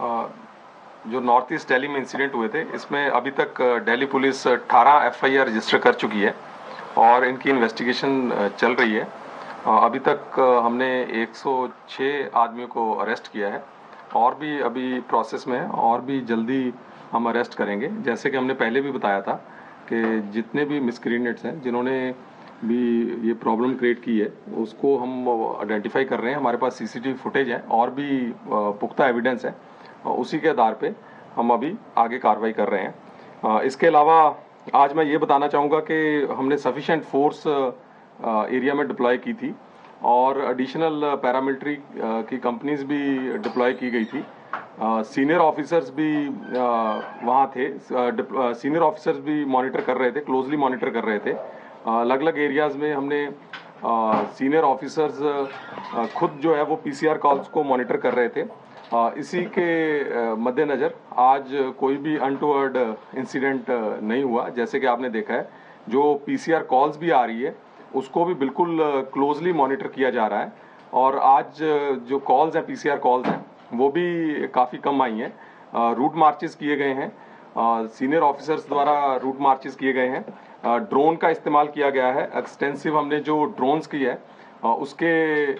जो north east Delhi में incident हुए थे, इसमें अभी तक दिल्ली पुलिस 18 एफआईआर रजिस्टर कर चुकी है और इनकी इन्वेस्टिगेशन चल रही है। अभी तक हमने 106 आदमियों को अरेस्ट किया है और भी अभी प्रोसेस में है और भी जल्दी हम अरेस्ट करेंगे। जैसे कि हमने पहले भी बताया था कि जितने भी मिसक्रिमिनेट्स हैं जिन्होंने भी ये प्रॉब्लम क्रिएट की है उसको हम आइडेंटिफाई कर रहे हैं। हमारे पास सीसीटीवी फुटेज है और भी पुख्ता एविडेंस है, उसी के आधार पे हम अभी आगे कार्रवाई कर रहे हैं। इसके अलावा आज मैं ये बताना चाहूँगा कि हमने सफिशिएंट फोर्स एरिया में डिप्लॉय की थी और एडिशनल पैरामिलिट्री की कंपनीज भी डिप्लॉय की गई थी। सीनियर ऑफिसर्स भी वहाँ थे, सीनियर ऑफिसर्स भी मॉनिटर कर रहे थे, क्लोजली मॉनिटर कर रहे थे। अलग अलग एरियाज़ में हमने सीनियर ऑफिसर्स खुद जो है वो पीसीआर कॉल्स को मॉनिटर कर रहे थे। इसी के मद्देनज़र आज कोई भी अनटूवर्ड इंसिडेंट नहीं हुआ। जैसे कि आपने देखा है जो पीसीआर कॉल्स भी आ रही है उसको भी बिल्कुल क्लोजली मॉनिटर किया जा रहा है और आज जो कॉल्स हैं पीसीआर कॉल्स हैं वो भी काफ़ी कम आई हैं। रूट मार्चेस किए गए हैं, सीनियर ऑफिसर्स द्वारा रूट मार्चेस किए गए हैं, ड्रोन का इस्तेमाल किया गया है। एक्सटेंसिव हमने जो ड्रोन्स की है उसके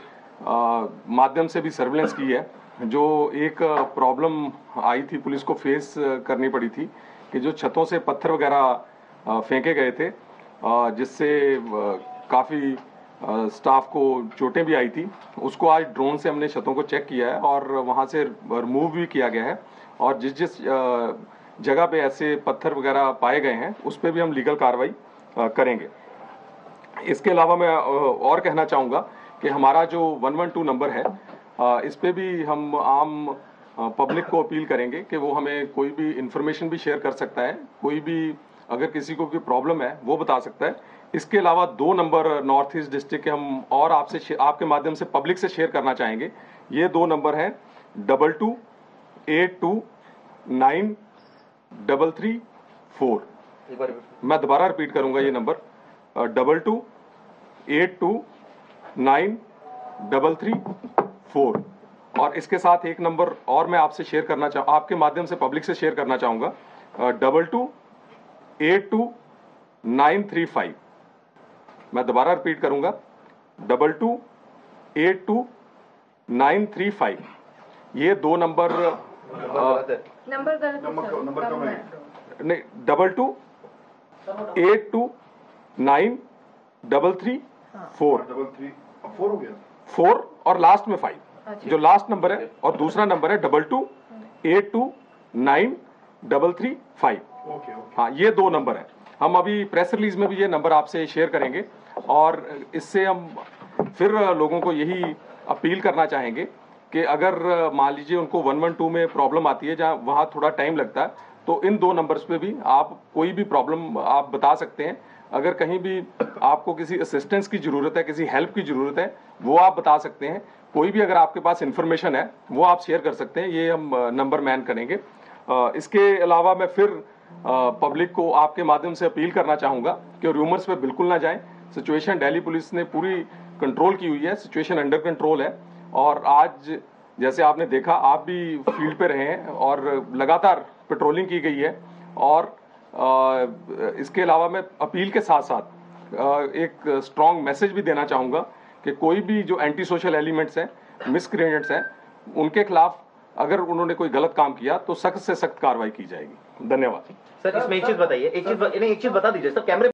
माध्यम से भी सर्विलेंस की है। जो एक प्रॉब्लम आई थी, पुलिस को फेस करनी पड़ी थी कि जो छतों से पत्थर वगैरह फेंके गए थे जिससे काफ़ी स्टाफ को चोटें भी आई थी, उसको आज ड्रोन से हमने छतों को चेक किया है और वहाँ से रिमूव भी किया गया है और जिस जिस जगह पे ऐसे पत्थर वगैरह पाए गए हैं उस पर भी हम लीगल कार्रवाई करेंगे। इसके अलावा मैं और कहना चाहूँगा कि हमारा जो 112 नंबर है इस पे भी हम आम पब्लिक को अपील करेंगे कि वो हमें कोई भी इंफॉर्मेशन भी शेयर कर सकता है, कोई भी अगर किसी को कोई प्रॉब्लम है वो बता सकता है। इसके अलावा 2 नंबर नॉर्थ ईस्ट डिस्ट्रिक्ट के हम और आपसे आपके माध्यम से पब्लिक से शेयर करना चाहेंगे। ये 2 नंबर हैं 22829334। मैं दोबारा रिपीट करूंगा ये नंबर 22829334। और इसके साथ एक नंबर और मैं आपसे शेयर करना आपके माध्यम से पब्लिक से शेयर करना चाहूँगा 22829335। मैं दोबारा रिपीट करूंगा 22829335। ये 2 नंबर नहीं 22829334 4 और लास्ट में 5 जो लास्ट नंबर है और दूसरा नंबर है 22829335। हाँ, ये 2 नंबर है। हम अभी प्रेस रिलीज में भी ये नंबर आपसे शेयर करेंगे और इससे हम फिर लोगों को यही अपील करना चाहेंगे कि अगर मान लीजिए उनको 112 में प्रॉब्लम आती है जहाँ वहाँ थोड़ा टाइम लगता है तो इन 2 नंबर्स पे भी आप कोई भी प्रॉब्लम आप बता सकते हैं। अगर कहीं भी आपको किसी असिस्टेंस की ज़रूरत है, किसी हेल्प की ज़रूरत है, वो आप बता सकते हैं। कोई भी अगर आपके पास इन्फॉर्मेशन है वो आप शेयर कर सकते हैं, ये हम नंबर मैन करेंगे। इसके अलावा मैं फिर पब्लिक को आपके माध्यम से अपील करना चाहूँगा कि रूमर्स पे बिल्कुल ना जाएं। सिचुएशन दिल्ली पुलिस ने पूरी कंट्रोल की हुई है, सिचुएशन अंडर कंट्रोल है और आज जैसे आपने देखा आप भी फील्ड पे रहे हैं और लगातार पेट्रोलिंग की गई है। और इसके अलावा मैं अपील के साथ साथ एक स्ट्रॉन्ग मैसेज भी देना चाहूँगा कि कोई भी जो एंटी सोशल एलिमेंट्स हैं, मिसक्रिमिनेट्स हैं, उनके खिलाफ अगर उन्होंने कोई गलत काम किया तो सख्त से सख्त कार्रवाई की जाएगी। धन्यवाद। सर, इसमें एक चीज बताइए, एक चीज बता दीजिए सर, कैमरे